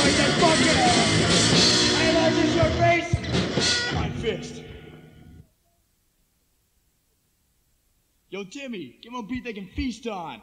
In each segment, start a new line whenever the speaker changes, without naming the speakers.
like that fucking ass. Analyzing your face. I'm fixed. Yo, Timmy, give him a beat they can feast on.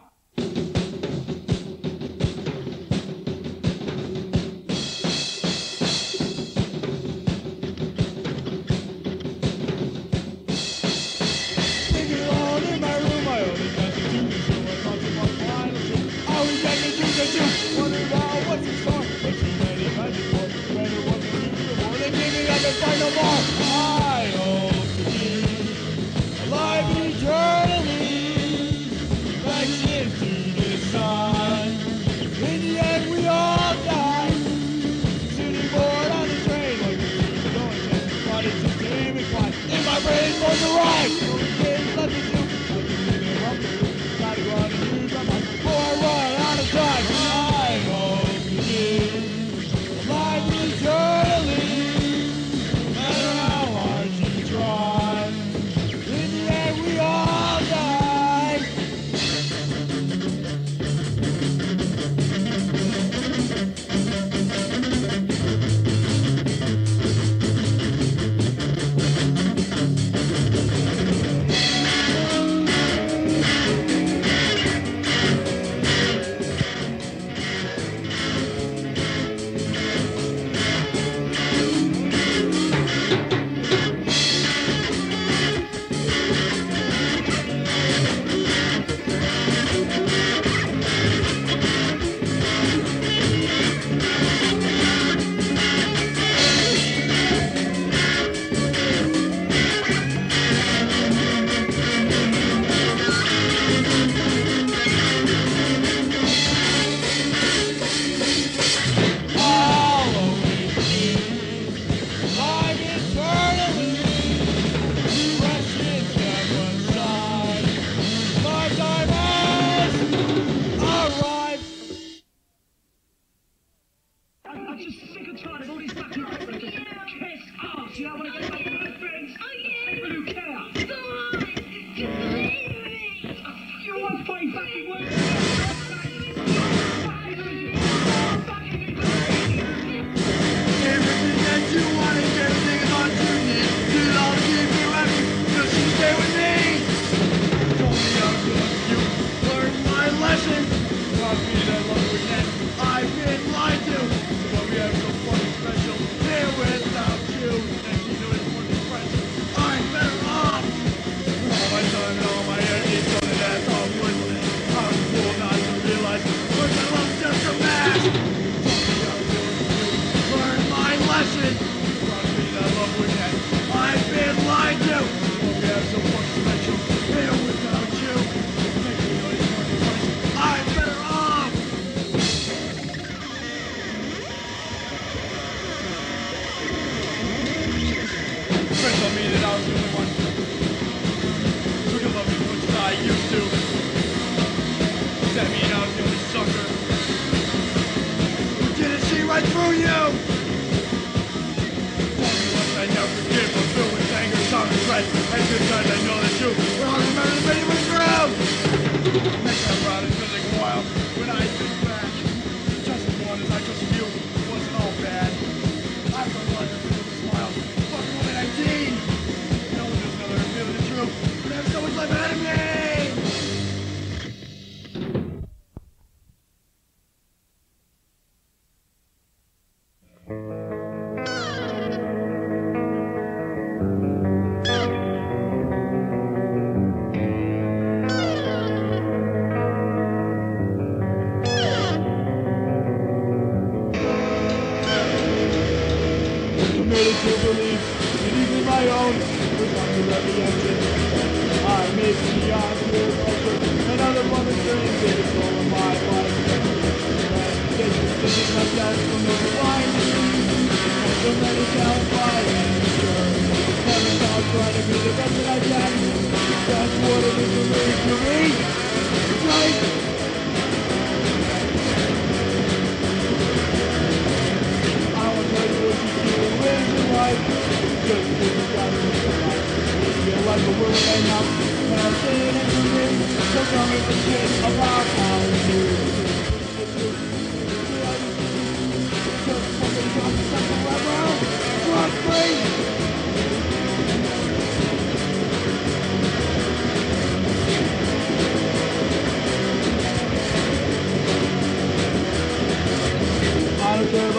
Find no more. I hope to be alive eternally. Reflection to the sun. In the end, we all die. Sitting bored on the train, like the streets going down. But it's just an aiming climb. In my brain, supposed to rhyme. Only things left to do. I can leave it up to you. Gotta go on and use my mind before I run out of time. I hope to be alive eternally.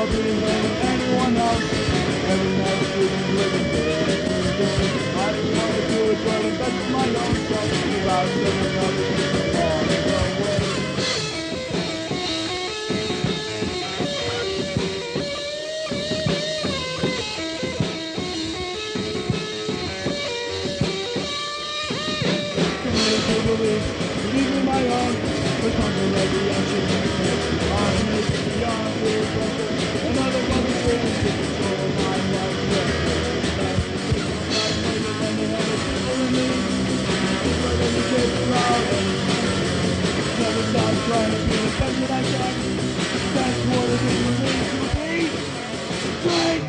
didn't blame anyone else. Every night she was living day. I didn't want to do it for the best of my own self. Without setting other people on the way. Believe in my own, but conquer every action. Honest, beyond peer pressure. Another mother's feelings to control my life. And they have a people in me. It's like every kid proud. Never stop trying to be the best that I can. That's what it is for me to be. Great!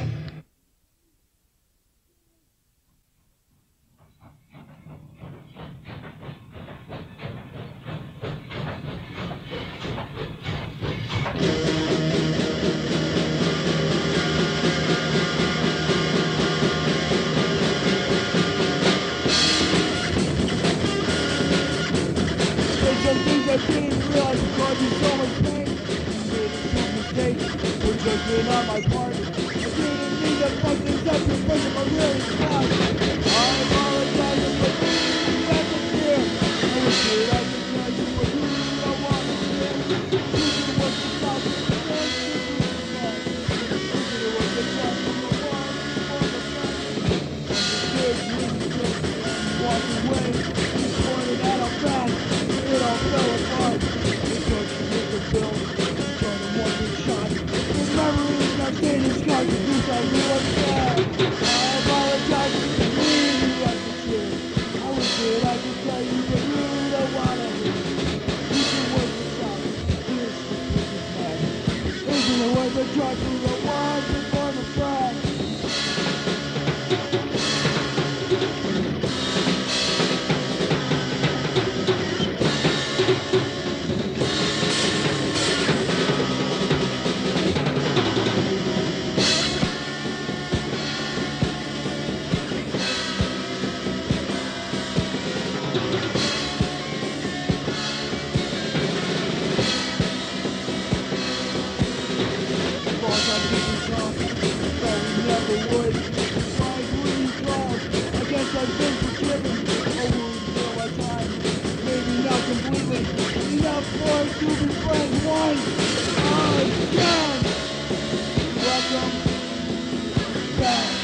Some things I didn't realize would cause me so much pain. I made a huge mistake, which has been on my part. I didn't mean to fuck this up in front of my really fast. I apologize for being back up here. I wish that I could tell you what you don't want to hear. Thinking it was the top of the world, thinking it was the top of the world, for the fact. Understood, walked away, he pointed at our back. It all fell apart. It took the bill. Turned him one big shot. His memory is not staying in scars. The goose I knew was bad. I apologize for being you like the shit. I wish that I could tell you, but you don't wanna hear. You can work this out. This is mad. Isn't it worth a drug through the walls before the crack? I've been forgiven, a wound for my time. Maybe not completely, enough for us to be friends once again. Welcome back.